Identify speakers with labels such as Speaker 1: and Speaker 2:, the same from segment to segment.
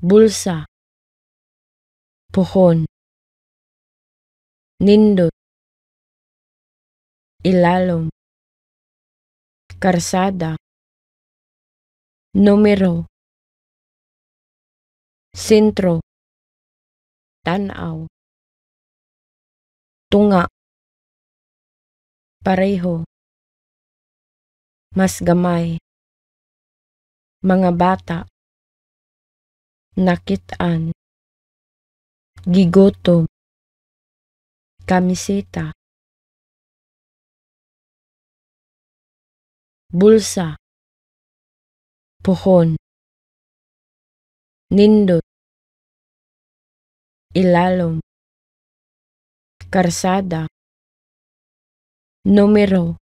Speaker 1: bulsa, puhon, nindot, ilalom, karsada, numero, sentro, tanaw, tunga, pareho, mas gamay, mga bata, nakitaan, gigotom, kamiseta, bulsa, puhon, nindot, ilalom, karsada, numero,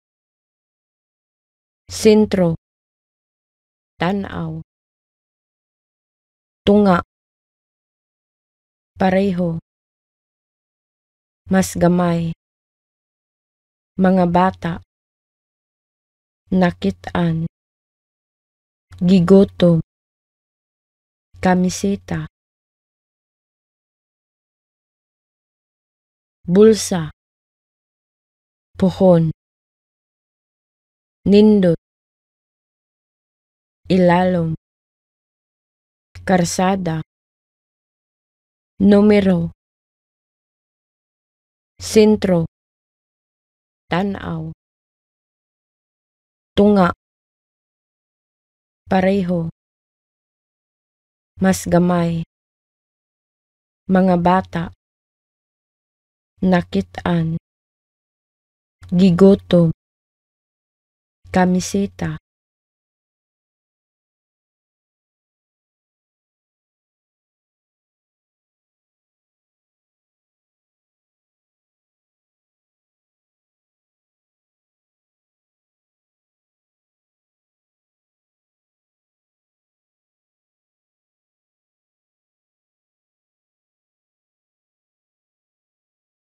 Speaker 1: sentro, tanaw, tunga, pareho, mas gamay, mga bata, nakitaan, gigotom, kamiseta, bulsa, puhon, nindot, ilalom, karsada, numero, sentro, tanaw, tunga, pareho, mas gamay, mga bata, nakitaan, gigotom, kamiseta,